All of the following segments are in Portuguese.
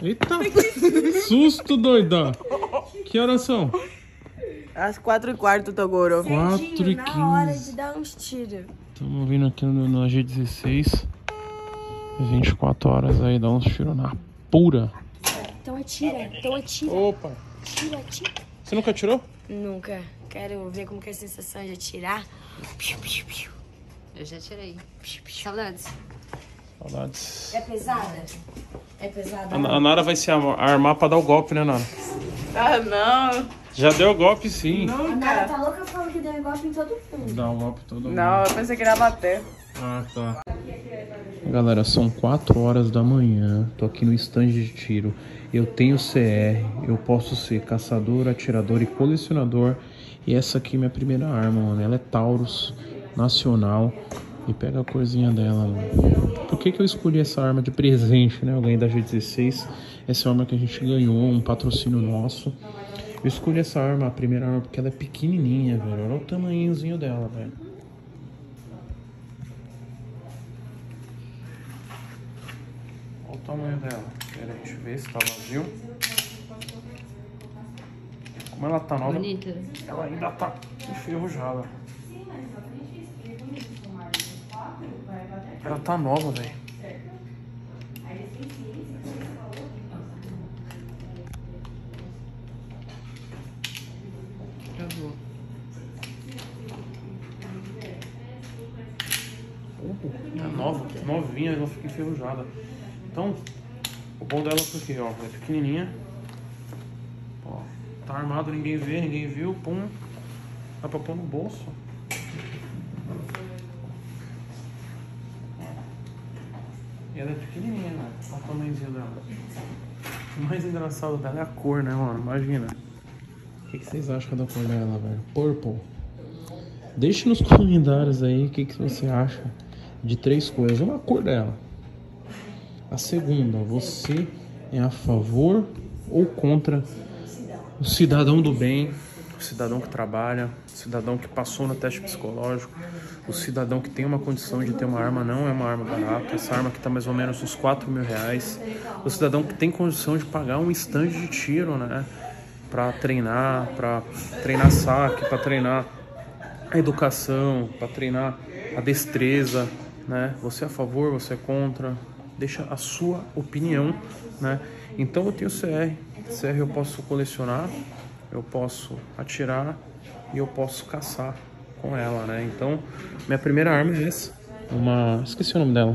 Eita! Susto, doida! Que horas são? Às 4h15, Toguro. 4h15. Na hora de dar uns tiros. Estamos vindo aqui no G16. 24 horas aí, dá uns tiros na pura. Então atira, Opa! Atira. Você nunca atirou? Nunca. Quero ver como que é a sensação de atirar. Eu já tirei. Saudades. Saudades. É pesada? É pesada? A Nara vai se armar pra dar o golpe, né, Nara? Ah, não. Já deu golpe, sim. A Nara tá louca falando que deu golpe em todo mundo. Dá um golpe todo mundo. Não, eu pensei que ia bater. Ah, tá. Galera, são 4 horas da manhã. Tô aqui no stand de tiro. Eu tenho CR. Eu posso ser caçador, atirador e colecionador. E essa aqui é minha primeira arma, mano. Ela é Taurus Nacional. E pega a corzinha dela, mano. Por que eu escolhi essa arma de presente, né? Eu ganhei da G16. Essa é uma arma que a gente ganhou, um patrocínio nosso. Eu escolhi essa arma, a primeira arma, porque ela é pequenininha, velho. Olha o tamanhozinho dela, velho. Olha o tamanho dela. Pera aí, deixa eu ver se tá vazio. Como ela tá nova, Bonita. ela ainda tá enferrujada. Ela tá nova, velho. É nova, novinha, ela fica enferrujada. Então, o bom dela é porque, ó, é pequenininha. Ó, tá armado, ninguém vê, ninguém viu, pum. Dá pra pôr no bolso. E ela é pequenininha, né? Olha o tamanhozinho dela. O mais engraçado dela é a cor, né, mano? Imagina. O que vocês acham da cor dela, velho? Purple. Deixe nos comentários aí o que você acha de 3 coisas. Uma, a cor dela. A segunda, você é a favor ou contra o cidadão do bem, o cidadão que trabalha, o cidadão que passou no teste psicológico, o cidadão que tem uma condição de ter uma arma, não é uma arma barata, essa arma que está mais ou menos uns 4 mil reais, o cidadão que tem condição de pagar um stand de tiro, né, para treinar saque, para treinar a educação, para treinar a destreza, né, você é a favor, você é contra, deixa a sua opinião, né, então eu tenho CR eu posso colecionar, eu posso atirar e eu posso caçar com ela, né? Então, minha primeira arma é essa. Esqueci o nome dela.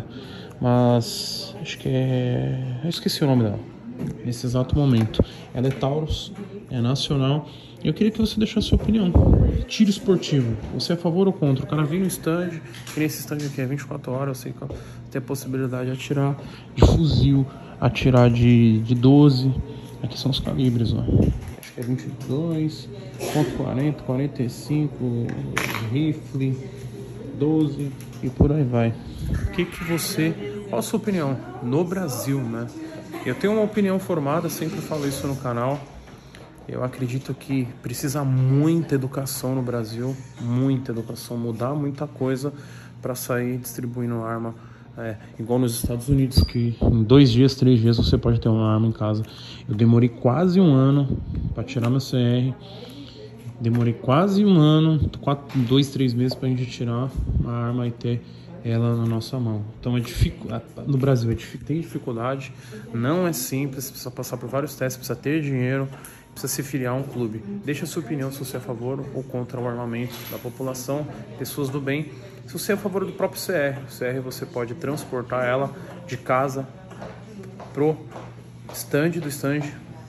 Mas acho que é... Eu esqueci o nome dela. Nesse exato momento. Ela é Taurus, é nacional. E eu queria que você deixasse a sua opinião. Tiro esportivo. Você é a favor ou contra? O cara vem no stand, que nesse stand aqui é 24 horas, eu sei que tem a possibilidade de atirar de fuzil, atirar de 12. Aqui são os calibres, ó. Acho que é 22, .40, 45, rifle, 12 e por aí vai. Qual a sua opinião no Brasil, né? Eu tenho uma opinião formada, sempre falo isso no canal. Eu acredito que precisa muita educação no Brasil, muita educação, mudar muita coisa para sair distribuindo arma. Igual nos Estados Unidos, que em 2 dias, 3 dias você pode ter uma arma em casa. Eu demorei quase 1 ano para tirar meu CR. Demorei quase 1 ano, 2, 3 meses pra gente tirar a arma e ter ela na nossa mão. Então no Brasil tem dificuldade, não é simples, precisa passar por vários testes, precisa ter dinheiro, precisa se filiar a um clube. Deixa a sua opinião se você é a favor ou contra o armamento da população, pessoas do bem. Se você é a favor do próprio CR você pode transportar ela de casa pro stand, do stand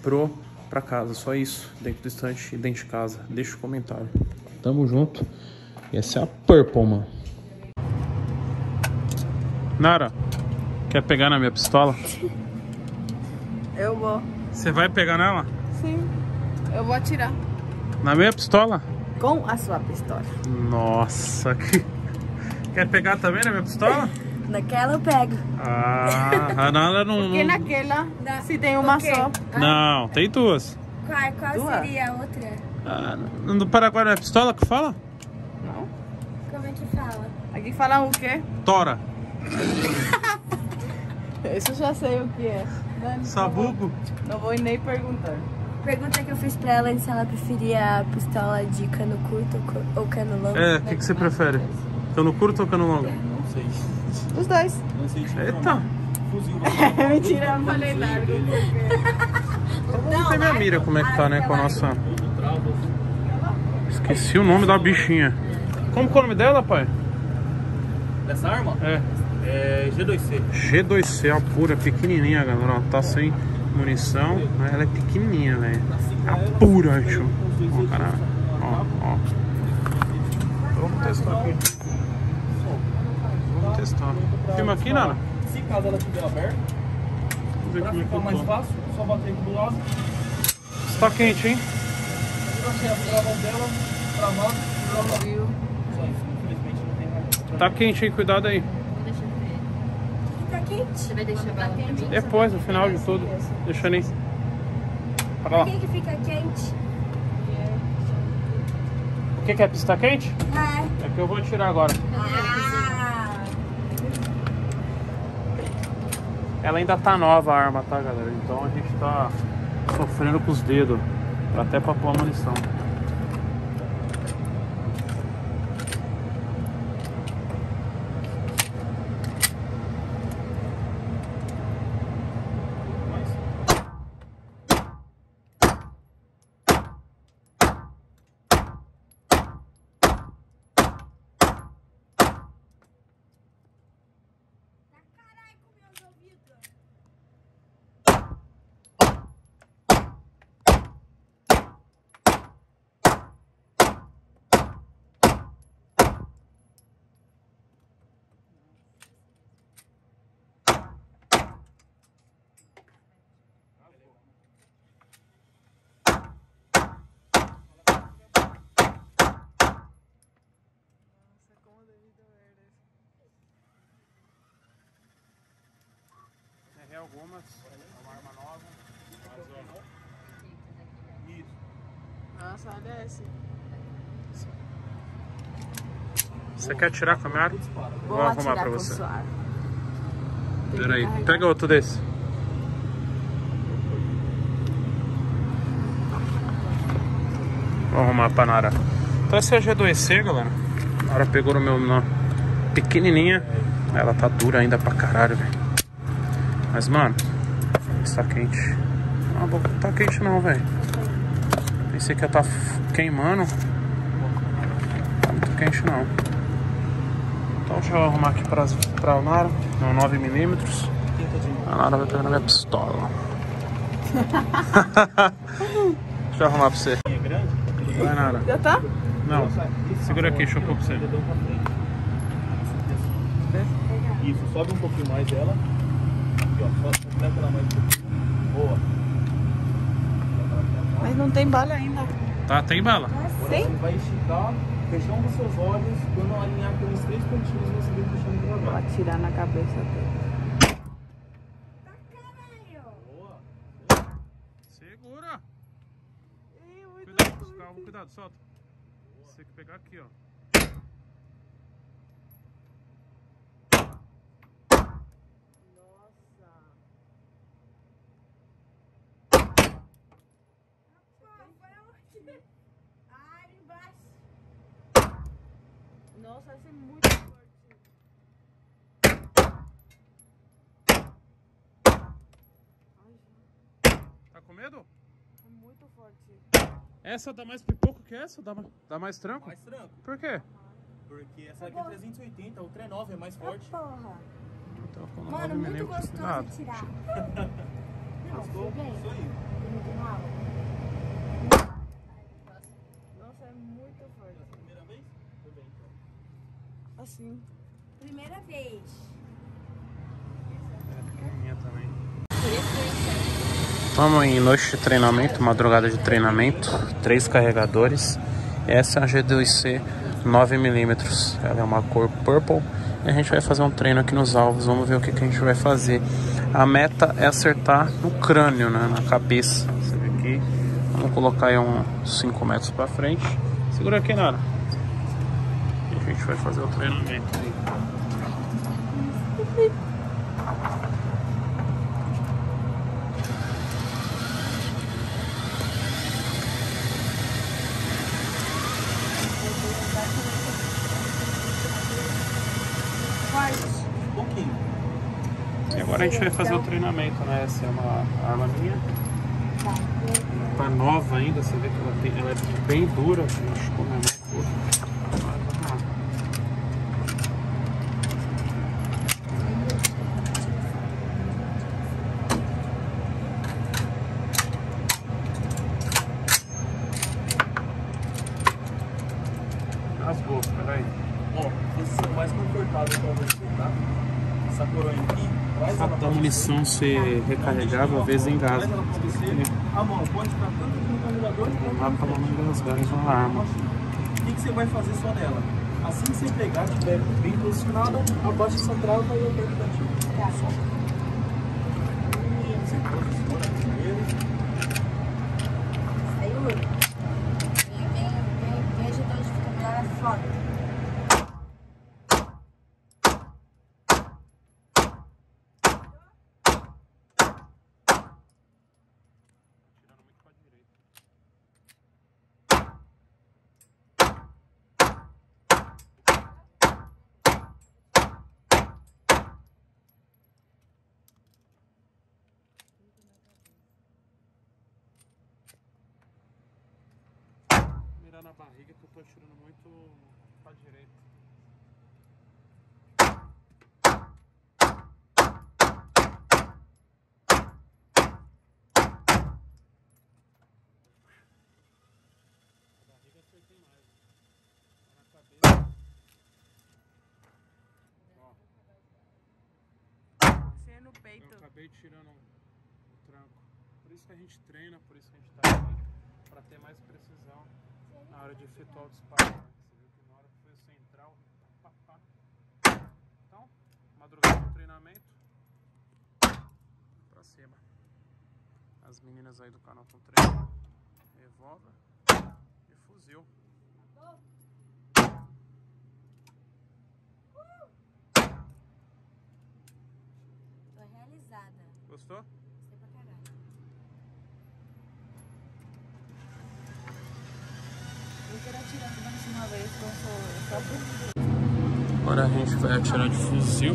pra casa, só isso, dentro do stand e dentro de casa. Deixa o comentário. Tamo junto. E essa é a Purple, mano. Nara, quer pegar na minha pistola? Eu vou. Você vai pegar nela? Sim. Eu vou atirar. Na minha pistola? Com a sua pistola. Nossa, que... Quer pegar também na minha pistola? Naquela eu pego. A Nara não... Porque naquela, se tem uma só. Não, tem 2. Qual Duas? seria a outra? No Paraguai não é pistola que fala? Não. Como é que fala? Aqui fala o quê? Tora. Isso eu já sei o que é. Dani, Sabugo? Não vou nem perguntar. Pergunta que eu fiz pra ela se ela preferia pistola de cano curto ou cano longo. É, o que você prefere? Cano curto ou cano longo? Não sei. Os dois. Não sei se Eita! fuzil. Mentira, eu falei largo. Vamos ver minha mira como é que tá, né, com a nossa... Esqueci o nome da bichinha. Como que é o nome dela, pai? Dessa arma? É. É G2C. G2C, a pura, pequenininha, galera. Ó, tá sem munição, mas ela é pequenininha, velho. A pura, tio. Ó, caralho. Ó. Vamos testar aqui. Vamos testar. Filma aqui, Nana? Se caso ela estiver aberta, Vamos ver pra como é que ficar eu mais tô. fácil, só bater aqui do lado. Está quente, hein? Eu achei a trava dela, travado, só isso. Infelizmente não tem mais. Tá quente, hein? Cuidado aí. Tá quente? Você vai deixar ela pra mim? Depois, no final de tudo. Deixa nem. Para lá. Por que fica quente? O que é? Está quente? É. É que eu vou tirar agora. Ah. Ela ainda tá nova a arma, tá, galera? Então a gente tá sofrendo com os dedos. Até pra pôr a munição. Errei algumas, é uma arma nova. Mas, ó. Nossa, olha esse. Você quer tirar com a minha arma? Vou arrumar atirar pra com você. sua arma. Pera aí, pega outro desse. Vou arrumar pra Nara. Então essa é a G2C, galera. A Nara pegou no meu pequenininha. Ela tá dura ainda pra caralho, velho. Mas, mano, está quente. Não tá quente não, velho. Pensei que ia tá queimando. Não tá muito quente não. Então deixa eu arrumar aqui pra Nara. No 9mm. A Nara vai pegar na minha pistola. Deixa eu arrumar pra você. Vai, Nara. Já tá? Não, segura aqui, deixa eu pôr pra você. Isso, sobe um pouquinho mais ela. Aqui, ó, só leva ela mais um pouquinho. Boa. Mas não tem bala ainda. Tá, tem bala. Agora você vai esticar, fechando os seus olhos. Quando alinhar pelos 3 pontinhos, você vem puxando Vou devagar. atirar na cabeça dele. Boa. Segura. Cuidado, solta. Você tem que pegar aqui, ó. Nossa, esse é muito forte. Tá com medo? É muito forte. Essa dá mais pipoco que essa? Dá mais tranco? Mais tranco. Por quê? Porque essa aqui é 380, o 39 é mais forte. Porra. Então, com Mano, 9mm, muito gostoso cuidado. de tirar. Gostou? Isso aí. Nossa, é muito forte. Primeira vez? Foi bem, então. Assim. Primeira vez. Pequenininha também. Estamos em noite de treinamento, madrugada de treinamento, 3 carregadores. Essa é a G2C 9mm, ela é uma cor purple. E a gente vai fazer um treino aqui nos alvos, vamos ver o que a gente vai fazer. A meta é acertar no crânio, né, na cabeça. Você vê aqui, vamos colocar aí uns 5 metros pra frente. Segura aqui, Nara. E a gente vai fazer o treinamento aí. Agora a gente vai fazer o treinamento, né? Essa é uma arma minha. Tá nova ainda, você vê que ela é bem dura. Machucou minha mão. Rasgou, peraí. Ó, esse é o mais confortável pra você, tá? Essa coroinha aqui, traz ela A pra munição ser recarregável, às vezes engasga. Traz ela pra você. A mão pode ficar tanto aqui no carregador Não dá pra não engasgar uma arma. O que você vai fazer só nela? Assim que você pegar, tiver bem posicionada, abaixa essa trava e eu pego o gatilho. Só. Você posiciona primeiro. Aí, Uri. Vem ajudar a ficar foda. Mirar na barriga que eu tô atirando muito pra direita. A barriga acertei mais. Na cabeça. Ó. Você é no peito. Eu acabei tirando um tranco. Por isso que a gente treina, por isso que a gente tá aqui. Pra ter mais precisão na hora de efetuar o disparo. Né? Você viu que na hora que foi o central. Pá, pá. Então, madrugada do treinamento. Pra cima. As meninas aí do canal estão treinando. Revólver e fuzil. Tô realizada. Gostou? Gostei pra caralho. Eu quero atirar de mais uma vez, então eu só por... Agora a gente vai atirar de fuzil.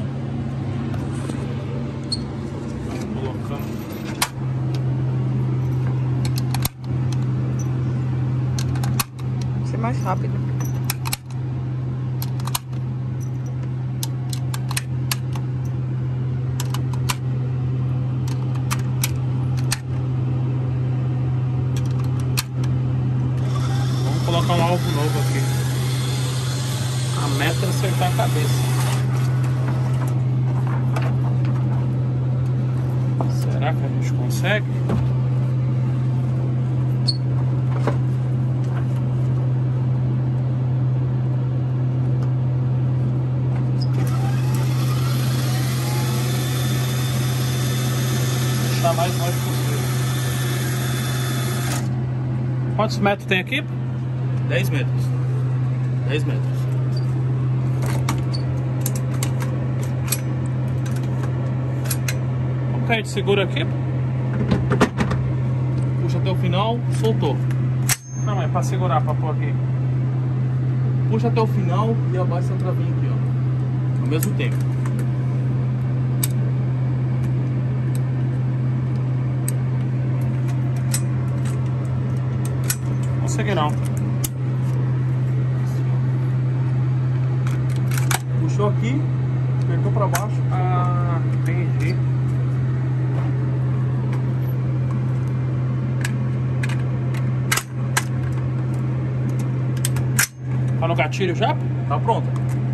Colocando. Ser mais rápido. Vamos colocar um alvo novo aqui. A meta é acertar a cabeça. Será que a gente consegue? Deixar mais longe possível. Quantos metros tem aqui? 10 metros. 10 metros. Como que a gente segura aqui? Puxa até o final, soltou. Não, é pra segurar, pra pôr aqui. Puxa até o final e abaixa essa travinha aqui, ó. Ao mesmo tempo. Não consegui não. Puxou aqui, apertou pra baixo. Ah, entendi. Tá no gatilho já? Tá pronto.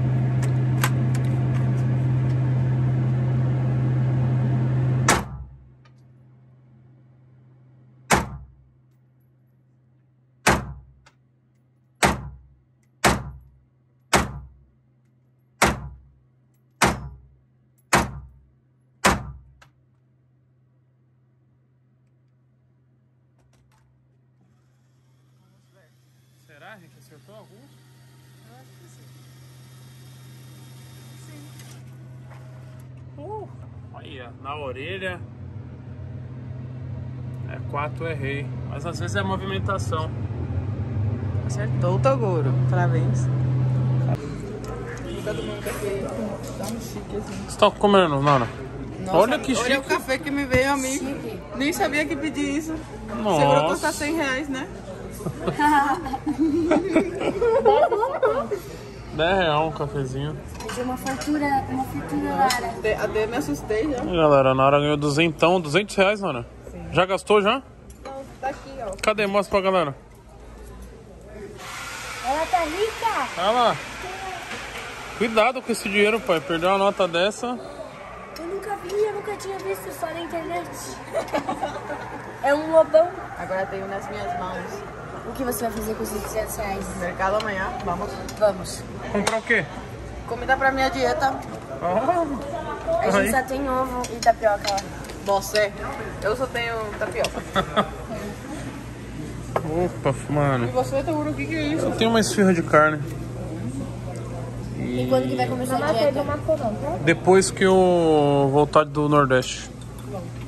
Será? A gente acertou alguns? Eu acho que sim. Olha, na orelha. É 4, errei. Mas às vezes é a movimentação. Acertou o Toguro. Parabéns. Todo mundo quer dar um chique assim. Você tá comendo, Nana? Olha que Olha o chique. café que me veio a mim. Nem sabia que pedir isso. Nossa. Seguro custa R$100, né? R$10 um cafezinho. Pedi uma fortuna, Lara. Até me assustei já. E galera, a Nara ganhou R$200, Nara? Sim. Já gastou já? Não, tá aqui, ó. Cadê? Mostra pra galera. Ela tá rica. Olha lá. Cuidado com esse dinheiro, pai. Perdeu uma nota dessa. Eu nunca tinha visto, só na internet. É um lobão. Agora tenho nas minhas mãos. O que você vai fazer com esses R$200? Mercado amanhã, vamos. Vamos. Comprar o quê? Comida pra minha dieta. A gente só tem ovo e tapioca lá. Você. Eu só tenho tapioca. Opa, E mano. você, Toguro, o que é isso? Eu tenho uma esfirra de carne. E quando que vai começar a dieta? Depois que eu voltar do Nordeste.